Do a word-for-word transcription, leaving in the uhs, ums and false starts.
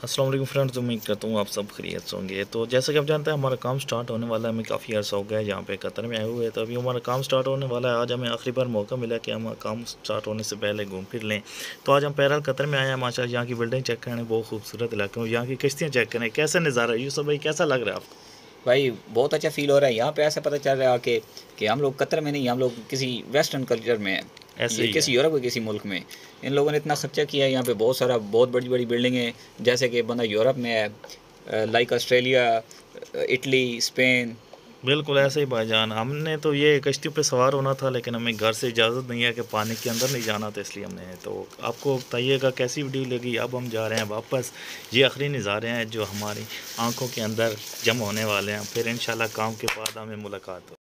अस्सलाम वालेकुम फ्रेंड्स, उम्मीद करता हूँ आप सब खैरियत से होंगे। तो जैसा कि आप जानते हैं हमारा काम स्टार्ट होने वाला है। हमें काफ़ी अर्सा हो गया है यहाँ पे कतर में आए हुए, तो अभी हमारा काम स्टार्ट होने वाला है। आज हमें आखिरी बार मौका मिला कि हम काम स्टार्ट होने से पहले घूम फिर लें। तो आज हम पैरल कतर में आए हैं। माशाल्लाह यहाँ की बिल्डिंग चेक करें, बहुत खूबसूरत इलाके में। यहाँ की किश्तियाँ चेक करें, कैसा नज़ारा है। यूसुफ भाई कैसा लग रहा है आपको? भाई बहुत अच्छा फ़ील हो रहा है। यहाँ पे ऐसा पता चल रहा है कि कि हम लोग कतर में नहीं, हम लोग किसी वेस्टर्न कल्चर में हैं, ऐसे ये ही है। किसी यूरोप के किसी मुल्क में। इन लोगों ने इतना खर्चा किया है, यहाँ पे बहुत सारा बहुत बड़ी बड़ी बिल्डिंगें, जैसे कि बंदा यूरोप में है, लाइक ऑस्ट्रेलिया, इटली, स्पेन। बिल्कुल ऐसे ही भाईजान। हमने तो ये कश्ती पे सवार होना था, लेकिन हमें घर से इजाज़त नहीं है कि पानी के अंदर नहीं जाना था, इसलिए हमने तो आपको बताइएगा कैसी वीडियो लगी। अब हम जा रहे हैं वापस। ये आखिरी नज़ारे हैं जो हमारी आंखों के अंदर जम होने वाले हैं। फिर इंशाल्लाह काम के बाद हमें मुलाकात हो।